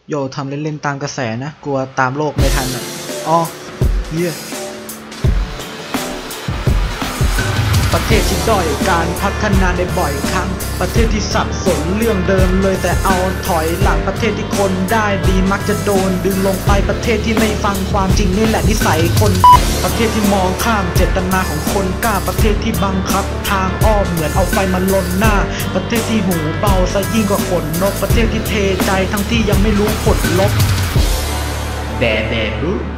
โยทำเล่นๆตามกระแสนะกลัวตามโลกไม่ทันอ่ะอ๋อเยี่ยประเทศที่ด้อยการพัฒนาได้บ่อยครั้งประเทศที่สับสนเรื่องเดิมเลยแต่เอาถอยหลังประเทศที่คนได้ดีมักจะโดนดึงลงไปประเทศที่ไม่ฟังความจริงนี่แหละนิสัยคนประเทศที่มองข้ามเจตนาของคนกล้าประเทศที่บังคับทางอ้อมเหมือนเอาไฟมาลนหน้าประเทศที่หูเบาซะยิ่งกว่าขนนกประเทศที่เทใจทั้งที่ยังไม่รู้ผลลบแด่